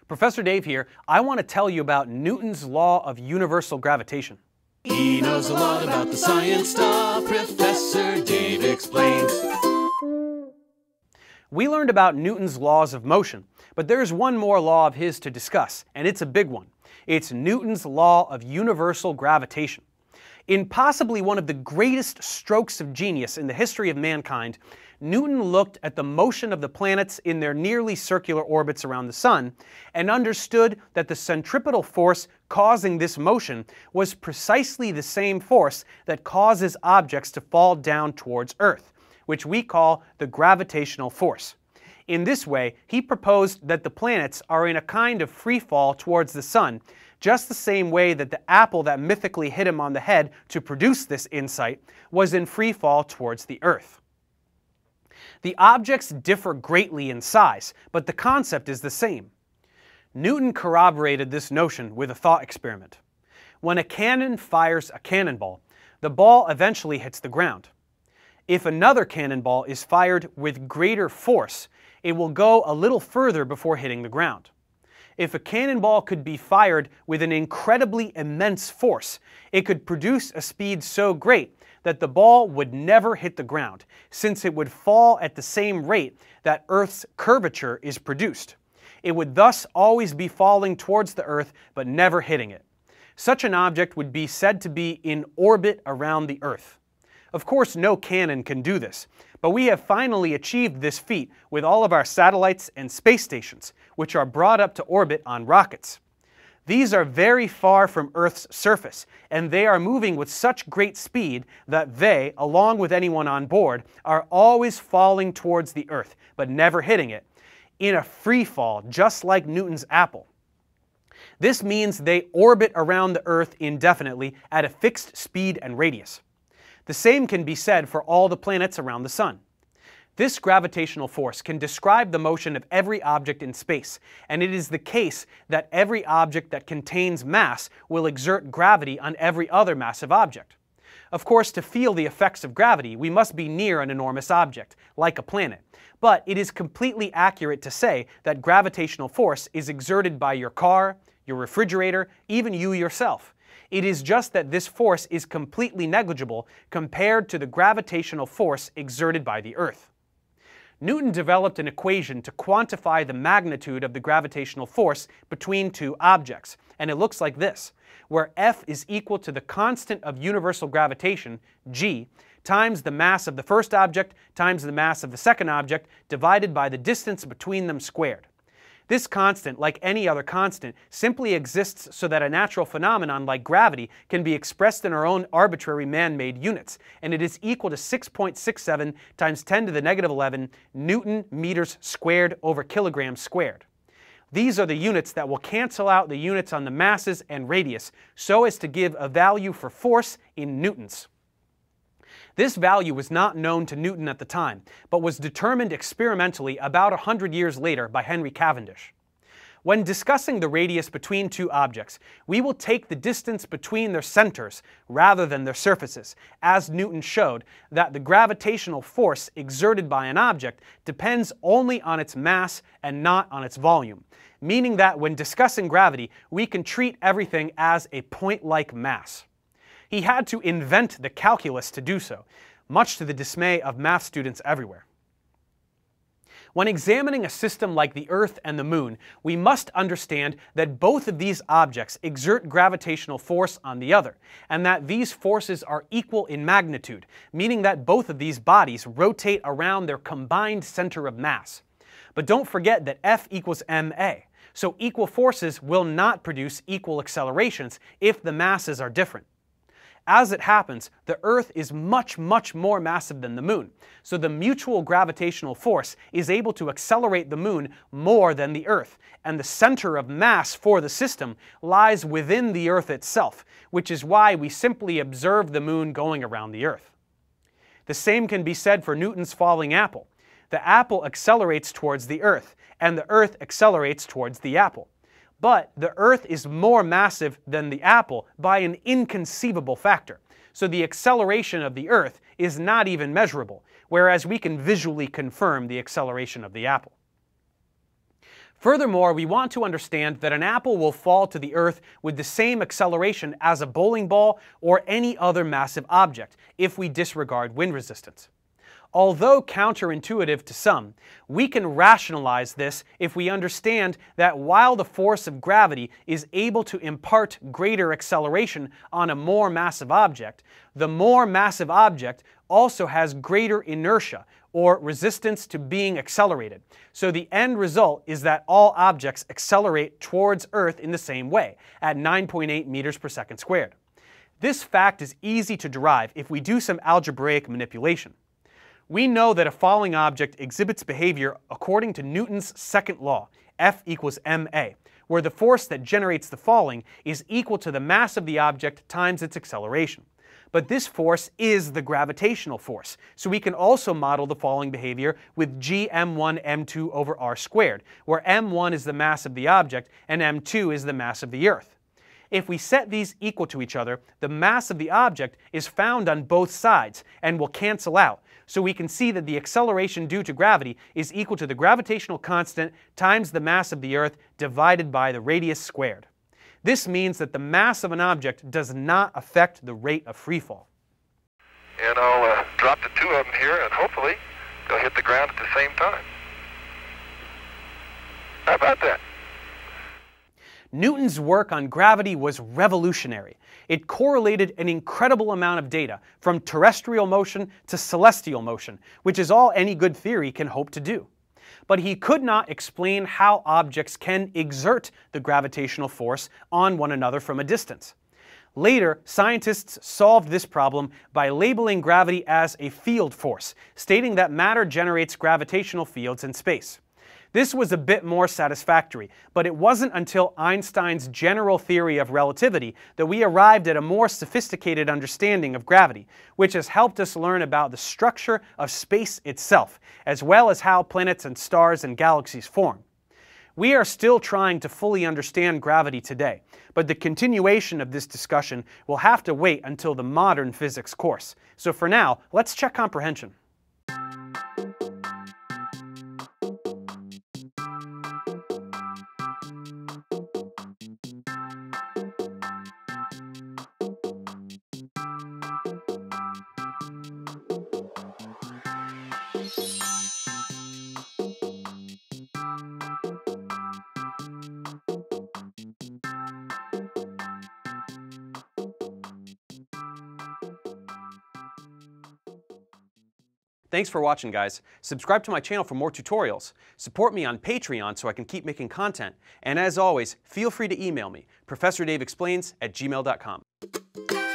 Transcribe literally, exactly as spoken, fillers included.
Professor Dave here. I want to tell you about Newton's law of universal gravitation. He knows a lot about the science stuff. Professor Dave explains. We learned about Newton's laws of motion, but there's one more law of his to discuss, and it's a big one. It's Newton's law of universal gravitation. In possibly one of the greatest strokes of genius in the history of mankind, Newton looked at the motion of the planets in their nearly circular orbits around the Sun and understood that the centripetal force causing this motion was precisely the same force that causes objects to fall down towards Earth, which we call the gravitational force. In this way, he proposed that the planets are in a kind of free fall towards the Sun, just the same way that the apple that mythically hit him on the head to produce this insight was in free fall towards the Earth. The objects differ greatly in size, but the concept is the same. Newton corroborated this notion with a thought experiment. When a cannon fires a cannonball, the ball eventually hits the ground. If another cannonball is fired with greater force, it will go a little further before hitting the ground. If a cannonball could be fired with an incredibly immense force, it could produce a speed so great that the ball would never hit the ground, since it would fall at the same rate that Earth's curvature is produced. It would thus always be falling towards the Earth but never hitting it. Such an object would be said to be in orbit around the Earth. Of course, no cannon can do this, but we have finally achieved this feat with all of our satellites and space stations, which are brought up to orbit on rockets. These are very far from Earth's surface, and they are moving with such great speed that they, along with anyone on board, are always falling towards the Earth, but never hitting it, in a free fall, just like Newton's apple. This means they orbit around the Earth indefinitely at a fixed speed and radius. The same can be said for all the planets around the Sun. This gravitational force can describe the motion of every object in space, and it is the case that every object that contains mass will exert gravity on every other massive object. Of course, to feel the effects of gravity, we must be near an enormous object, like a planet. But it is completely accurate to say that gravitational force is exerted by your car, your refrigerator, even you yourself. It is just that this force is completely negligible compared to the gravitational force exerted by the Earth. Newton developed an equation to quantify the magnitude of the gravitational force between two objects, and it looks like this, where F is equal to the constant of universal gravitation, g, times the mass of the first object times the mass of the second object divided by the distance between them squared. This constant, like any other constant, simply exists so that a natural phenomenon like gravity can be expressed in our own arbitrary man-made units, and it is equal to six point six seven times ten to the negative eleven Newton meters squared over kilograms squared. These are the units that will cancel out the units on the masses and radius, so as to give a value for force in newtons. This value was not known to Newton at the time, but was determined experimentally about a hundred years later by Henry Cavendish. When discussing the radius between two objects, we will take the distance between their centers rather than their surfaces, as Newton showed that the gravitational force exerted by an object depends only on its mass and not on its volume, meaning that when discussing gravity, we can treat everything as a point-like mass. He had to invent the calculus to do so, much to the dismay of math students everywhere. When examining a system like the Earth and the Moon, we must understand that both of these objects exert gravitational force on the other, and that these forces are equal in magnitude, meaning that both of these bodies rotate around their combined center of mass. But don't forget that F equals ma, so equal forces will not produce equal accelerations if the masses are different. As it happens, the Earth is much, much more massive than the Moon, so the mutual gravitational force is able to accelerate the Moon more than the Earth, and the center of mass for the system lies within the Earth itself, which is why we simply observe the Moon going around the Earth. The same can be said for Newton's falling apple. The apple accelerates towards the Earth, and the Earth accelerates towards the apple. But the Earth is more massive than the apple by an inconceivable factor, so the acceleration of the Earth is not even measurable, whereas we can visually confirm the acceleration of the apple. Furthermore, we want to understand that an apple will fall to the Earth with the same acceleration as a bowling ball or any other massive object, if we disregard wind resistance. Although counterintuitive to some, we can rationalize this if we understand that while the force of gravity is able to impart greater acceleration on a more massive object, the more massive object also has greater inertia, or resistance to being accelerated. So the end result is that all objects accelerate towards Earth in the same way, at nine point eight meters per second squared. This fact is easy to derive if we do some algebraic manipulation. We know that a falling object exhibits behavior according to Newton's second law, F equals ma, where the force that generates the falling is equal to the mass of the object times its acceleration. But this force is the gravitational force, so we can also model the falling behavior with g m one m two over r squared, where m one is the mass of the object and m two is the mass of the Earth. If we set these equal to each other, the mass of the object is found on both sides and will cancel out, so we can see that the acceleration due to gravity is equal to the gravitational constant times the mass of the Earth divided by the radius squared. This means that the mass of an object does not affect the rate of freefall. And I'll uh, drop the two of them here, and hopefully they'll hit the ground at the same time. How about that? Newton's work on gravity was revolutionary. It correlated an incredible amount of data, from terrestrial motion to celestial motion, which is all any good theory can hope to do. But he could not explain how objects can exert the gravitational force on one another from a distance. Later, scientists solved this problem by labeling gravity as a field force, stating that matter generates gravitational fields in space. This was a bit more satisfactory, but it wasn't until Einstein's general theory of relativity that we arrived at a more sophisticated understanding of gravity, which has helped us learn about the structure of space itself, as well as how planets and stars and galaxies form. We are still trying to fully understand gravity today, but the continuation of this discussion will have to wait until the modern physics course. So for now, let's check comprehension. Thanks for watching, guys. Subscribe to my channel for more tutorials. Support me on Patreon so I can keep making content. And as always, feel free to email me, professor dave explains at gmail dot com.